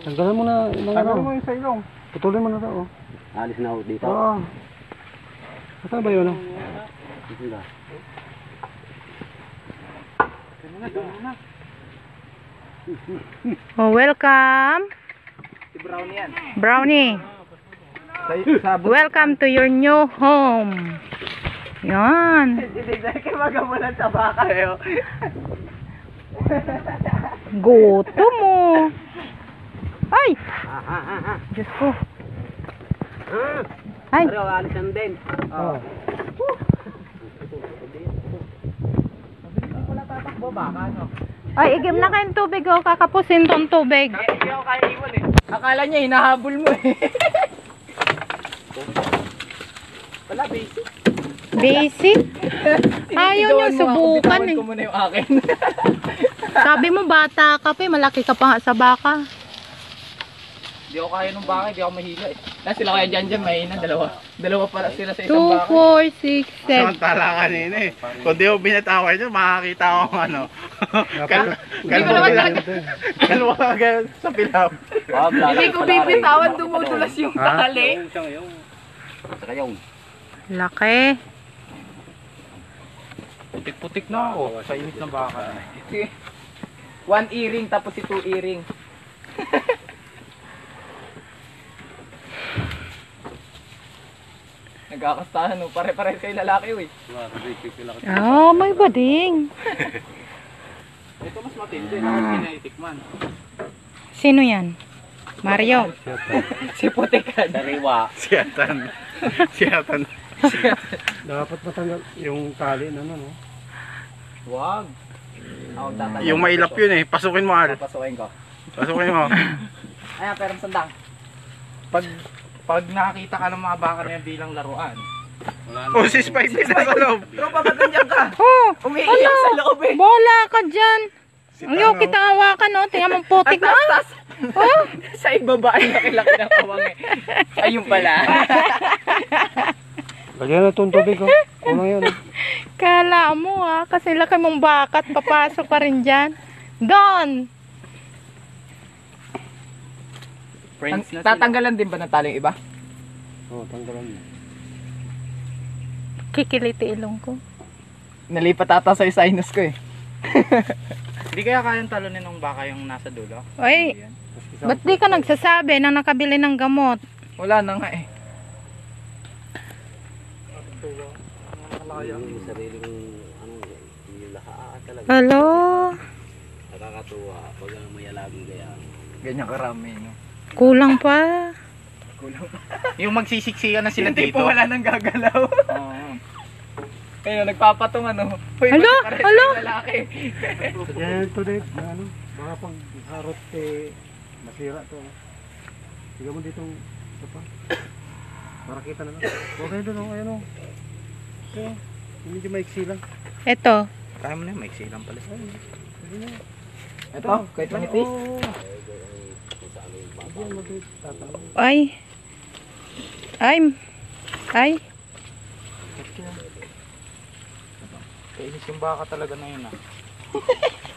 Tanggalan mo na. Tanggalan mo yung sa ilong. Putulin mo na ito. Alis na ako dito. Oo. Saan ba yun? Dito na. Oh, welcome. Si Brownie yan. Brownie. Welcome to your new home. Yan. Hindi kayo magamulan sa baka eh. Guto mo. Ay! Diyos ko. Ay! Pero alisan din. Oo. Hindi pala tatakbo baka, no? Ay, igim na kayong tubig, oh. Kakapusin tong tubig. Hindi ako kaya iwan eh. Akala niya hinahabol mo eh. Wala, basic. Basic? Ayaw niyo subukan eh. Ko muna yung akin. Sabi mo bata ka pa, malaki ka pa nga sa baka. Hindi ako kaya nung baka, hindi ako mahila eh. Sila kaya dyan, mahina, dalawa pala sila sa 2, isang baka. 4, 6, 7. Samantala kanina eh. Kung di mo binataway nyo, makakita ako ng ano. Kalwa ka sa pilaw. Hindi ko bibitawan, dumudulas yung tali. Saka yung. Laki. Putik-putik na ako sa init ng baka. 1 earring tapos si 2 earring. Nagkakastahan no, pare-pare kayo lalaki eh. Oh, may bading. Ito mas matindi na kinaitikman. Sino yan? Mario. Si Putikan. Sariwa. Siyatan. Siyatan. Dapat matanggal yung tali na no. Wag. Ako tatanggal. Yung mailap yun eh. Pasukin mo Al. Papasukin ko. Pasukin mo. Ayan, pero sandang. Pag nakakita ka ng mga baka na yan bilang laruan. Oh, si Spike din sa loob. Tropa, ba't nandiyan ka? Oh, Umiiyak sa loob eh. bola ka dyan. Ayaw kita hawakan, no? Tingnan mong putik na. Tas. Oh. Sa ibaba ang laki-laki ng kawang eh. Ayun pala. Lagyan na itong tubig. Kulang yan. Kala mo kasi laki mong bakat, papasok ka rin dyan. Don! Tatanggalan din ba ng tali yung iba? Oo, tanggalan mo. Kikiliti ilong ko. Nalipat ata sa sinus ko eh. Hindi kaya kayang talunin ng baka yung nasa dulo? Ay, ba't di ka nagsasabi na nakabili ng gamot? Wala na nga eh. Yung sariling ano, yung lakaa talaga. Hello? Nakakatuwa. Pag may alagong kaya. Ganyan karami no. Kulang pa. Yung magsisiksikan na sila Hindi dito. po wala nang gagalaw. Oo. Kaya nagpapatong ano. Uy, Alo, pare-pares alo. yung lalaki. Yan ito din. Ano? Baka pag harot eh, masira to. Tignan mo dito. Ito pa. Para kita na lang. Huwag kayo doon. Ayan o. Ito. Medyo maiksi lang. Eto. Kaya mo na yun, maiksi lang pala. Ito, kahit manipis. Ay. Ay. Kainis yung baka talaga na yun ah.